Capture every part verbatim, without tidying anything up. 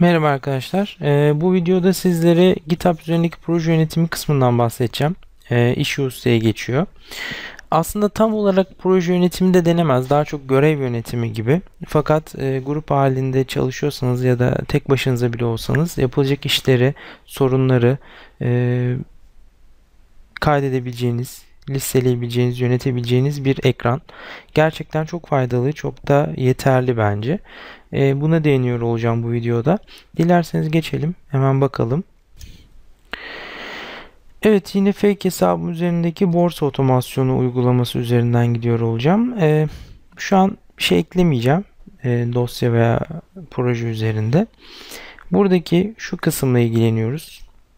Merhaba arkadaşlar. Ee, bu videoda sizlere GitHub üzerindeki proje yönetimi kısmından bahsedeceğim. Ee, Issues diye geçiyor. Aslında tam olarak proje yönetimi de denemez. Daha çok görev yönetimi gibi. Fakat e, grup halinde çalışıyorsanız ya da tek başınıza bile olsanız yapılacak işleri, sorunları e, kaydedebileceğiniz, listeleyebileceğiniz, yönetebileceğiniz bir ekran. Gerçekten çok faydalı, çok da yeterli bence. E, buna değiniyor olacağım bu videoda. Dilerseniz geçelim, hemen bakalım. Evet, yine fake hesabım üzerindeki borsa otomasyonu uygulaması üzerinden gidiyor olacağım. E, şu an bir şey eklemeyeceğim e, dosya veya proje üzerinde. Buradaki şu kısımla ilgileniyoruz.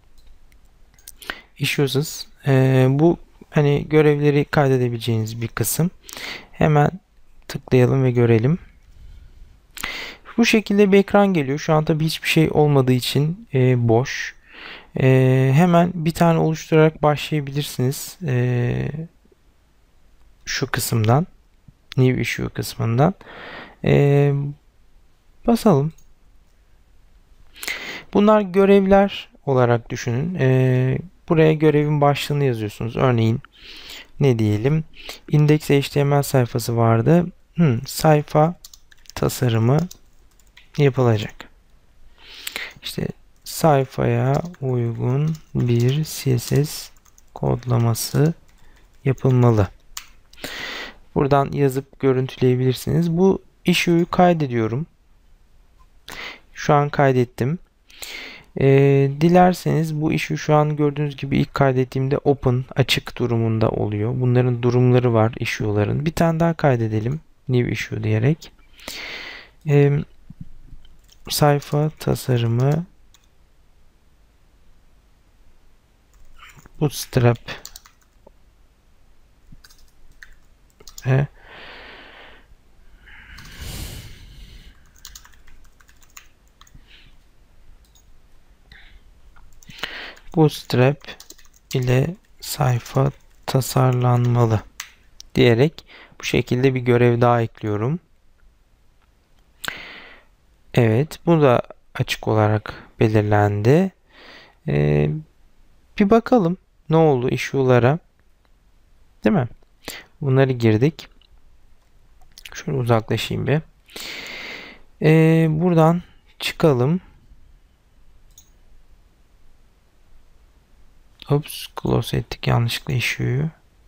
Issues. E, bu hani görevleri kaydedebileceğiniz bir kısım. Hemen tıklayalım ve görelim. Bu şekilde bir ekran geliyor. Şu an tabii hiçbir şey olmadığı için e, boş. E, hemen bir tane oluşturarak başlayabilirsiniz. E, şu kısımdan. New Issue kısmından. E, basalım. Bunlar görevler olarak düşünün. E, buraya görevin başlığını yazıyorsunuz. Örneğin ne diyelim? Index.html sayfası vardı. Hmm, sayfa tasarımı yapılacak. İşte sayfaya uygun bir C S S kodlaması yapılmalı. Buradan yazıp görüntüleyebilirsiniz. Bu issue'yu kaydediyorum. Şu an kaydettim. Ee, dilerseniz bu issue şu an gördüğünüz gibi ilk kaydettiğimde open, açık durumunda oluyor. Bunların durumları var issue'ların. Bir tane daha kaydedelim. New issue diyerek. Ee, sayfa tasarımı Bootstrap ve Bootstrap ile sayfa tasarlanmalı diyerek bu şekilde bir görev daha ekliyorum. Evet, bu da açık olarak belirlendi. Ee, bir bakalım ne oldu issue'lara. Değil mi? Bunları girdik. Şöyle uzaklaşayım bir. Ee, buradan çıkalım. Oops, close ettik yanlışlıkla issue'yu.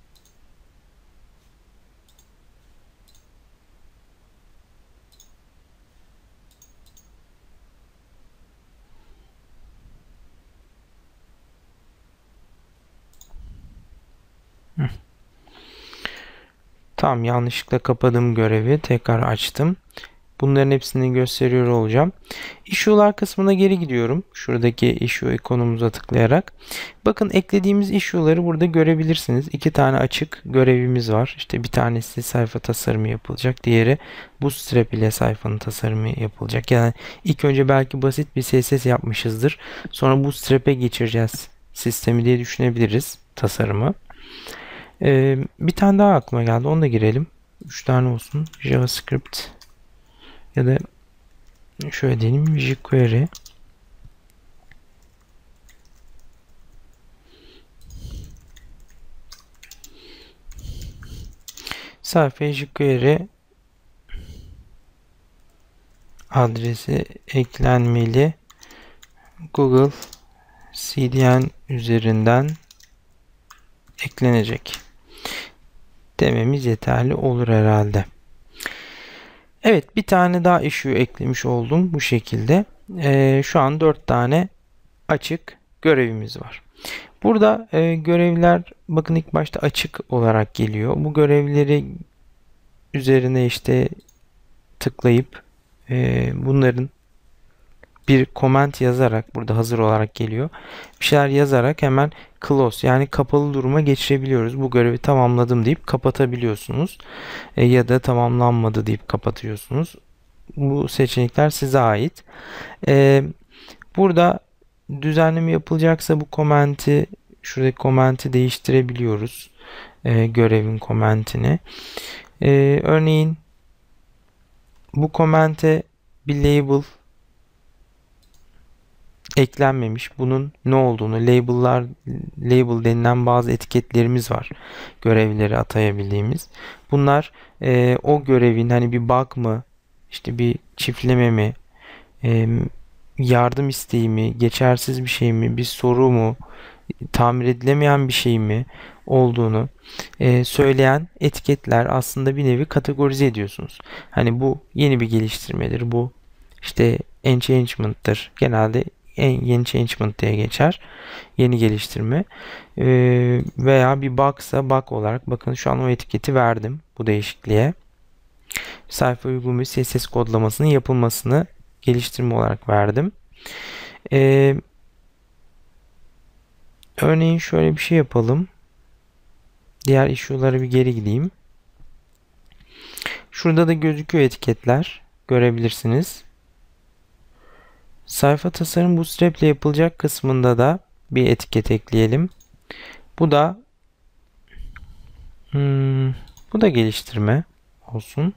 Tamam, yanlışlıkla kapadığım görevi tekrar açtım. Bunların hepsini gösteriyor olacağım. Issue'lar kısmına geri gidiyorum. Şuradaki issue ikonumuza tıklayarak. Bakın eklediğimiz issue'ları burada görebilirsiniz. İki tane açık görevimiz var. İşte bir tanesi sayfa tasarımı yapılacak. Diğeri Bootstrap ile sayfanın tasarımı yapılacak. Yani ilk önce belki basit bir C S S yapmışızdır. Sonra Bootstrap'e geçireceğiz sistemi diye düşünebiliriz tasarımı. Ee, bir tane daha aklıma geldi. Onu da girelim. üç tane olsun. JavaScript ya da şöyle diyelim, jQuery. Sayfaya jQuery adresi eklenmeli. Google C D N üzerinden eklenecek dememiz yeterli olur herhalde. Evet, bir tane daha issue eklemiş oldum bu şekilde. Ee, şu an dört tane açık görevimiz var. Burada e, görevler bakın ilk başta açık olarak geliyor. Bu görevleri üzerine işte tıklayıp e, bunların bir comment yazarak burada hazır olarak geliyor. Bir şeyler yazarak hemen close yani kapalı duruma geçirebiliyoruz. Bu görevi tamamladım deyip kapatabiliyorsunuz. E, ya da tamamlanmadı deyip kapatıyorsunuz. Bu seçenekler size ait. E, burada düzenleme yapılacaksa bu comment'i şuradaki comment'i değiştirebiliyoruz. E, görevin comment'ini. E, örneğin bu comment'e bir label eklenmemiş. Bunun ne olduğunu, label'lar, label denilen bazı etiketlerimiz var. Görevleri atayabildiğimiz. Bunlar e, o görevin hani bir bug mı, işte bir çiftleme mi, e, yardım isteği mi, geçersiz bir şey mi, bir soru mu, tamir edilemeyen bir şey mi olduğunu e, söyleyen etiketler, aslında bir nevi kategorize ediyorsunuz. Hani bu yeni bir geliştirmedir, bu işte enhancement'tır. Genelde en yeni changement diye geçer. Yeni geliştirme. E, veya bir bugsa bug olarak, bakın şu an o etiketi verdim bu değişikliğe. Sayfa uygun bir C S S kodlamasının yapılmasını geliştirme olarak verdim. Eee Örneğin şöyle bir şey yapalım. Diğer issue'lara bir geri gideyim. Şurada da gözüküyor etiketler. Görebilirsiniz. Sayfa tasarım Bootstrap ile yapılacak kısmında da bir etiket ekleyelim. Bu da hmm, bu da geliştirme olsun.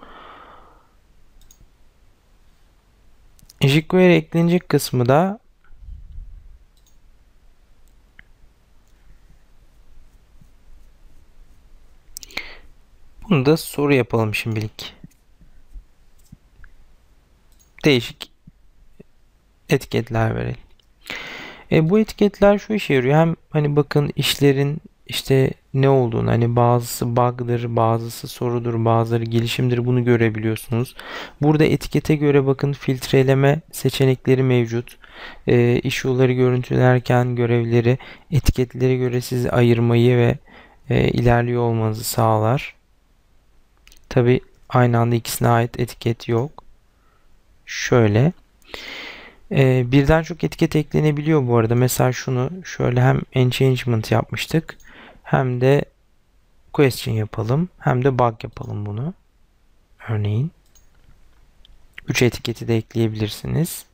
jQuery eklenecek kısmı da bunu da soru yapalım şimdilik. Değişik etiketler verelim. E, bu etiketler şu işe yarıyor. Hem hani bakın işlerin işte ne olduğunu, hani bazısı bug'dır, bazısı sorudur, bazıları gelişimdir, bunu görebiliyorsunuz. Burada etikete göre bakın filtreleme seçenekleri mevcut. E, issue'ları görüntülerken görevleri etiketlere göre sizi ayırmayı ve e, ilerliyor olmanızı sağlar. Tabi aynı anda ikisine ait etiket yok. Şöyle. Ee, birden çok etiket eklenebiliyor bu arada. Mesela şunu şöyle hem enchangement yapmıştık, hem de question yapalım, hem de bug yapalım bunu. Örneğin üç etiketi de ekleyebilirsiniz.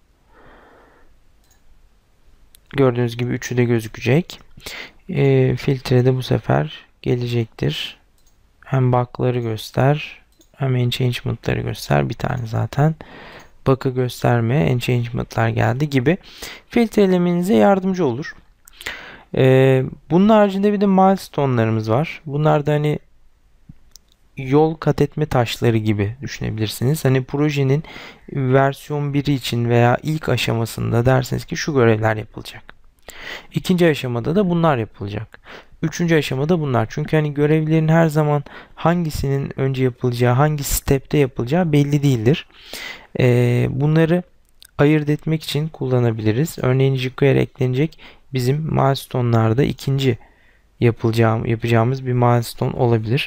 Gördüğünüz gibi üçü de gözükecek. Ee, filtre de bu sefer gelecektir. Hem bug'ları göster, hem enchangement'ları göster. Bir tane zaten bug'ı gösterme, enhancement'lar geldi gibi filtrelemenize yardımcı olur. Ee, bunun haricinde bir de milestone'larımız var. Bunlar da hani yol kat etme taşları gibi düşünebilirsiniz. Hani projenin versiyon biri için veya ilk aşamasında derseniz ki şu görevler yapılacak. İkinci aşamada da bunlar yapılacak. Üçüncü aşamada bunlar. Çünkü hani görevlerin her zaman hangisinin önce yapılacağı, hangi step'te yapılacağı belli değildir. Ee, bunları ayırt etmek için kullanabiliriz. Örneğin jQuery eklenecek bizim milestone'larda ikinci yapılacağım, yapacağımız bir milestone olabilir.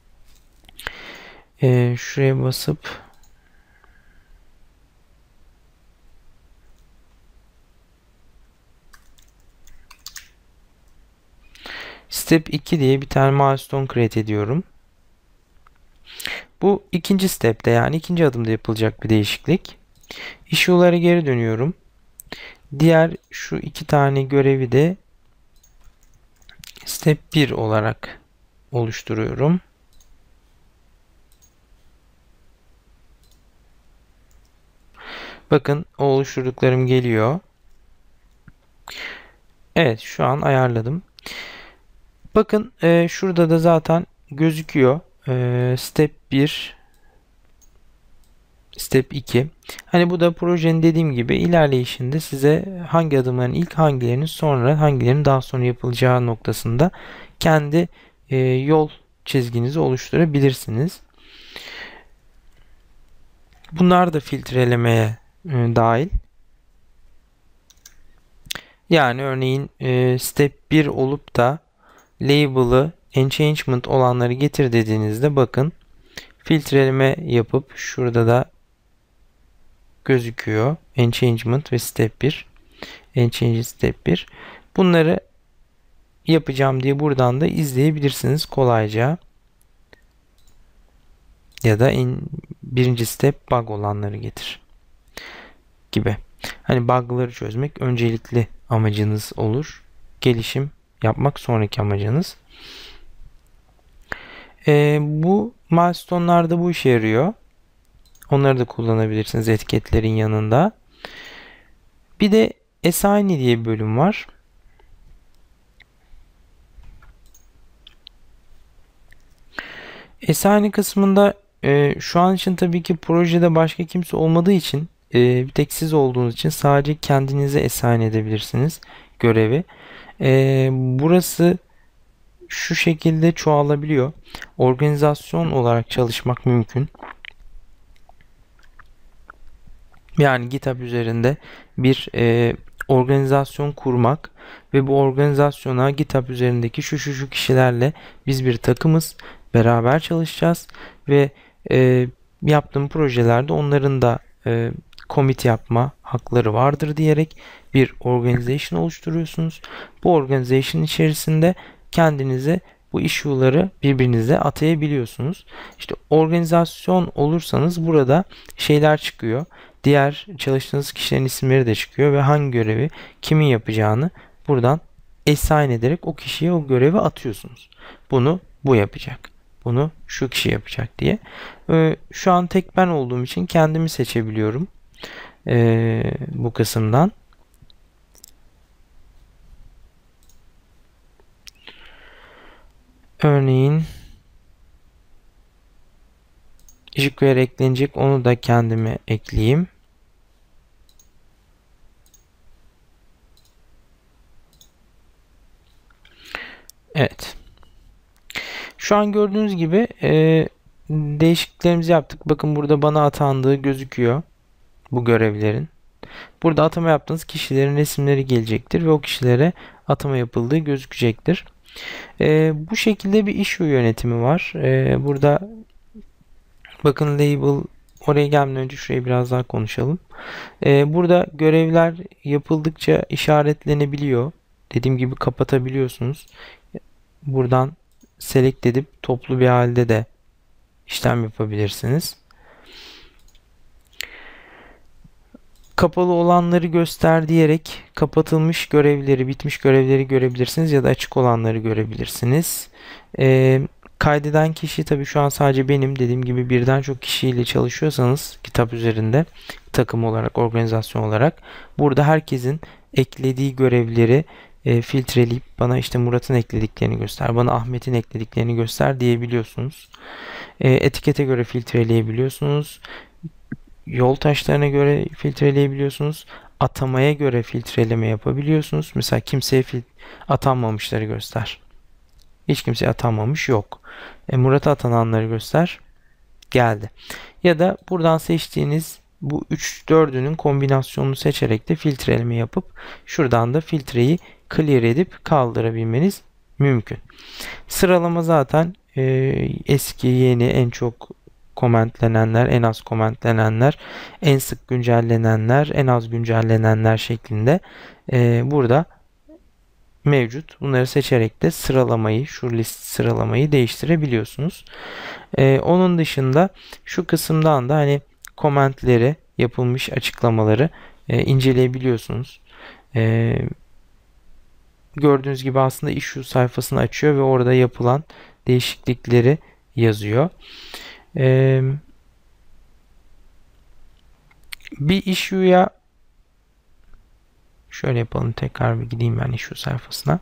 Ee, şuraya basıp step iki diye bir tane milestone create ediyorum. Bu ikinci step'te, yani ikinci adımda yapılacak bir değişiklik. Issue'lara geri dönüyorum. Diğer şu iki tane görevi de step bir olarak oluşturuyorum. Bakın o oluşturduklarım geliyor. Evet, şu an ayarladım. Bakın e, şurada da zaten gözüküyor. E, step bir, step iki. Hani bu da projenin dediğim gibi ilerleyişinde size hangi adımların ilk, hangilerinin sonra, hangilerinin daha sonra yapılacağı noktasında kendi e, yol çizginizi oluşturabilirsiniz. Bunlar da filtrelemeye e, dahil. Yani örneğin e, step bir olup da label'ı enchangement olanları getir dediğinizde bakın filtreleme yapıp şurada da gözüküyor. Enchangement ve step bir. Enchange step bir. Bunları yapacağım diye buradan da izleyebilirsiniz kolayca. Ya da en, birinci step bug olanları getir gibi. Hani bug'ları çözmek öncelikli amacınız olur. Gelişim yapmak sonraki amacınız. Ee, bu milestone'lar da bu işe yarıyor. Onları da kullanabilirsiniz etiketlerin yanında. Bir de Assign diye bir bölüm var. Assign kısmında e, şu an için tabii ki projede başka kimse olmadığı için e, bir tek siz olduğunuz için sadece kendinize assign edebilirsiniz görevi. E, burası şu şekilde çoğalabiliyor. Organizasyon olarak çalışmak mümkün. Yani GitHub üzerinde bir e, organizasyon kurmak ve bu organizasyona GitHub üzerindeki şu şu şu kişilerle biz bir takımız, beraber çalışacağız ve e, yaptığım projelerde onların da e, commit yapma hakları vardır diyerek bir organization oluşturuyorsunuz. Bu organization içerisinde kendinize bu issue'ları birbirinize atayabiliyorsunuz. İşte organizasyon olursanız burada şeyler çıkıyor. Diğer çalıştığınız kişilerin isimleri de çıkıyor ve hangi görevi kimin yapacağını buradan assign ederek o kişiye o görevi atıyorsunuz. Bunu bu yapacak. Bunu şu kişi yapacak diye. Ee, şu an tek ben olduğum için kendimi seçebiliyorum. Ee, bu kısımdan. Örneğin jQuery eklenecek. Onu da kendime ekleyeyim. Evet. Şu an gördüğünüz gibi e, değişikliklerimizi yaptık. Bakın burada bana atandığı gözüküyor. Bu görevlerin. Burada atama yaptığınız kişilerin resimleri gelecektir ve o kişilere atama yapıldığı gözükecektir. E, bu şekilde bir issue yönetimi var. E, burada bakın label, oraya gelmeden önce şurayı biraz daha konuşalım. E, burada görevler yapıldıkça işaretlenebiliyor. Dediğim gibi kapatabiliyorsunuz. Buradan select edip toplu bir halde de işlem yapabilirsiniz. Kapalı olanları göster diyerek kapatılmış görevleri, bitmiş görevleri görebilirsiniz ya da açık olanları görebilirsiniz. Ee, kaydeden kişi tabii şu an sadece benim. Dediğim gibi birden çok kişiyle çalışıyorsanız kitap üzerinde takım olarak, organizasyon olarak burada herkesin eklediği görevleri e, filtreleyip bana işte Murat'ın eklediklerini göster, bana Ahmet'in eklediklerini göster diyebiliyorsunuz. E, etikete göre filtreleyebiliyorsunuz. Yol taşlarına göre filtreleyebiliyorsunuz. Atamaya göre filtreleme yapabiliyorsunuz. Mesela kimseye atanmamışları göster. Hiç kimseye atanmamış yok. E, Murat'a atananları göster. Geldi. Ya da buradan seçtiğiniz bu üç dördünün kombinasyonunu seçerek de filtreleme yapıp şuradan da filtreyi clear edip kaldırabilmeniz mümkün. Sıralama zaten e, eski, yeni, en çok komentlenenler, en az komentlenenler, en sık güncellenenler, en az güncellenenler şeklinde e, burada mevcut. Bunları seçerek de sıralamayı, şu list sıralamayı değiştirebiliyorsunuz. E, onun dışında şu kısımdan da hani komentleri, yapılmış açıklamaları e, inceleyebiliyorsunuz. E, gördüğünüz gibi aslında issue sayfasını açıyor ve orada yapılan değişiklikleri yazıyor. Ee, bir issue'ya şöyle yapalım, tekrar bir gideyim ben issue sayfasına.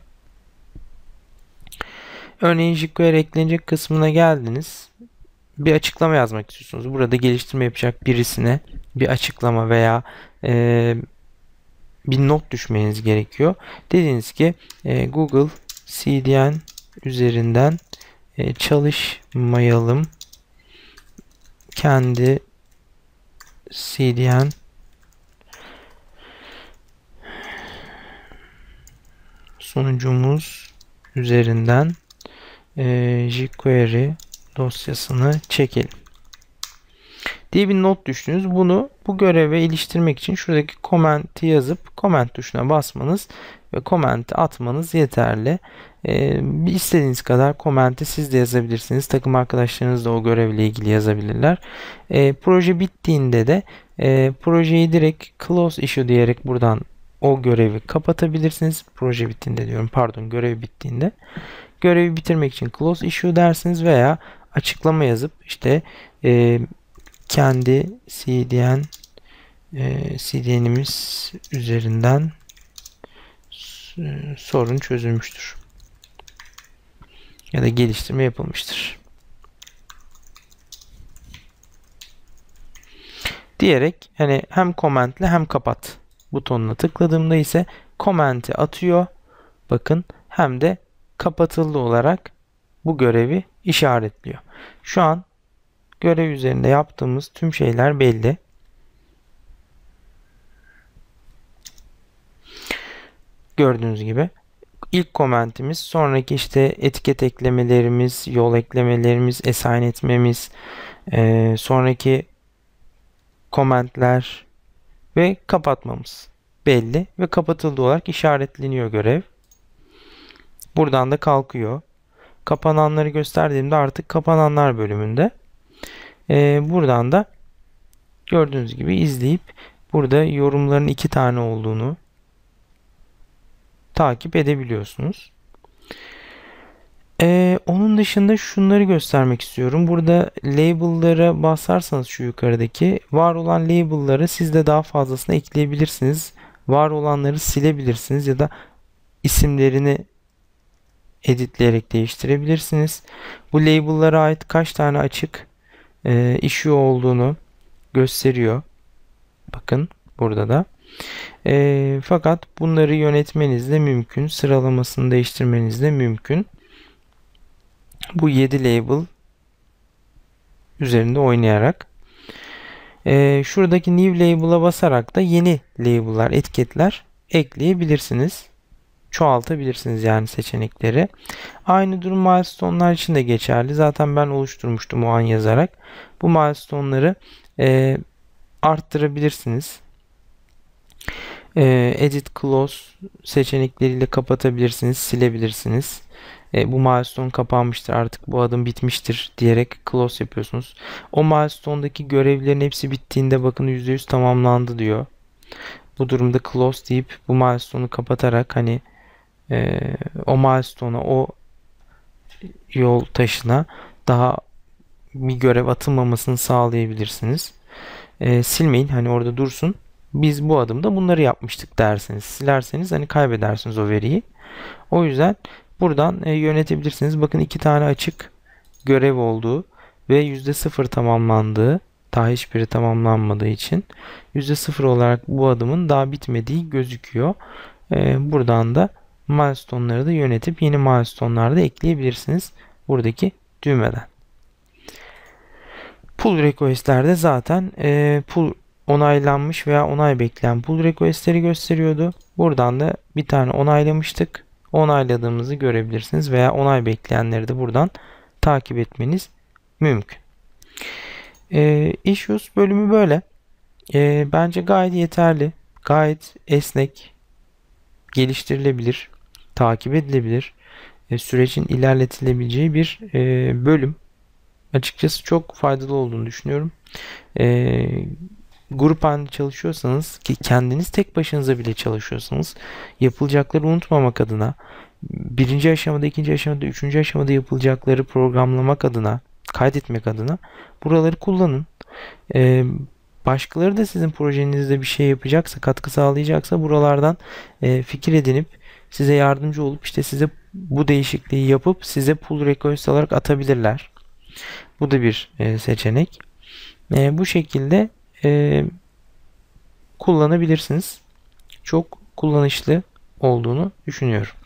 Örneğin jQuery eklenecek kısmına geldiniz. Bir açıklama yazmak istiyorsunuz. Burada geliştirme yapacak birisine bir açıklama veya e, bir not düşmeniz gerekiyor. Dediniz ki e, Google C D N üzerinden e, çalışmayalım. Kendi C D N sunucumuz üzerinden e, jQuery dosyasını çekelim diye bir not düştünüz. Bunu bu göreve iliştirmek için şuradaki comment'i yazıp comment tuşuna basmanız ve comment'i atmanız yeterli. Ee, istediğiniz kadar comment'i siz de yazabilirsiniz. Takım arkadaşlarınız da o görevle ilgili yazabilirler. Ee, proje bittiğinde de e, projeyi direkt close issue diyerek buradan o görevi kapatabilirsiniz. Proje bittiğinde diyorum, pardon, görev bittiğinde. Görevi bitirmek için close issue dersiniz veya açıklama yazıp işte e, kendi C D N e, C D N'imiz üzerinden sorun çözülmüştür. Ya da geliştirme yapılmıştır. Diyerek hani hem komentle hem kapat butonuna tıkladığımda ise komenti atıyor. Bakın hem de kapatıldı olarak bu görevi işaretliyor. Şu an görev üzerinde yaptığımız tüm şeyler belli. Gördüğünüz gibi ilk komentimiz, sonraki işte etiket eklemelerimiz, yol eklemelerimiz, assign etmemiz, e, sonraki komentler ve kapatmamız belli ve kapatıldı olarak işaretleniyor görev. Buradan da kalkıyor. Kapananları gösterdiğimde artık kapananlar bölümünde. Ee, buradan da gördüğünüz gibi izleyip burada yorumların iki tane olduğunu takip edebiliyorsunuz. Ee, onun dışında şunları göstermek istiyorum. Burada label'lara basarsanız şu yukarıdaki var olan label'lara siz de daha fazlasını ekleyebilirsiniz. Var olanları silebilirsiniz ya da isimlerini editleyerek değiştirebilirsiniz. Bu label'lara ait kaç tane açık e, issue olduğunu gösteriyor. Bakın burada da. E, fakat bunları yönetmeniz de mümkün. Sıralamasını değiştirmeniz de mümkün. Bu yedi label üzerinde oynayarak. E, şuradaki new label'a basarak da yeni label'lar, etiketler ekleyebilirsiniz. Çoğaltabilirsiniz yani seçenekleri. Aynı durum milestone'lar için de geçerli. Zaten ben oluşturmuştum o an yazarak. Bu milestone'ları e, arttırabilirsiniz. E, edit close seçenekleriyle kapatabilirsiniz, silebilirsiniz. E, bu milestone kapanmıştır, artık bu adım bitmiştir diyerek close yapıyorsunuz. O milestone'daki görevlerin hepsi bittiğinde bakın yüzde yüz tamamlandı diyor. Bu durumda close deyip bu milestone'u kapatarak hani e, o milestone'a, o yol taşına daha bir görev atılmamasını sağlayabilirsiniz. E, silmeyin, hani orada dursun. Biz bu adımda bunları yapmıştık derseniz, silerseniz hani kaybedersiniz o veriyi. O yüzden buradan e, yönetebilirsiniz. Bakın iki tane açık görev olduğu ve yüzde sıfır tamamlandığı, daha hiçbiri tamamlanmadığı için yüzde sıfır olarak bu adımın daha bitmediği gözüküyor. E, buradan da milestone'ları da yönetip yeni milestone'lar da ekleyebilirsiniz buradaki düğmeden. Pull request'lerde zaten e, pull onaylanmış veya onay bekleyen pull request'leri gösteriyordu. Buradan da bir tane onaylamıştık. Onayladığımızı görebilirsiniz veya onay bekleyenleri de buradan takip etmeniz mümkün. E, issues bölümü böyle. E, bence gayet yeterli. Gayet esnek, geliştirilebilir, takip edilebilir, e, sürecin ilerletilebileceği bir e, bölüm. Açıkçası çok faydalı olduğunu düşünüyorum. E, grup halinde çalışıyorsanız, ki kendiniz tek başınıza bile çalışıyorsanız, yapılacakları unutmamak adına, birinci aşamada, ikinci aşamada, üçüncü aşamada yapılacakları programlamak adına, kaydetmek adına buraları kullanın. E, başkaları da sizin projenizde bir şey yapacaksa, katkı sağlayacaksa buralardan e, fikir edinip size yardımcı olup işte size bu değişikliği yapıp size pull request olarak atabilirler. Bu da bir e, seçenek. E, bu şekilde e, kullanabilirsiniz. Çok kullanışlı olduğunu düşünüyorum.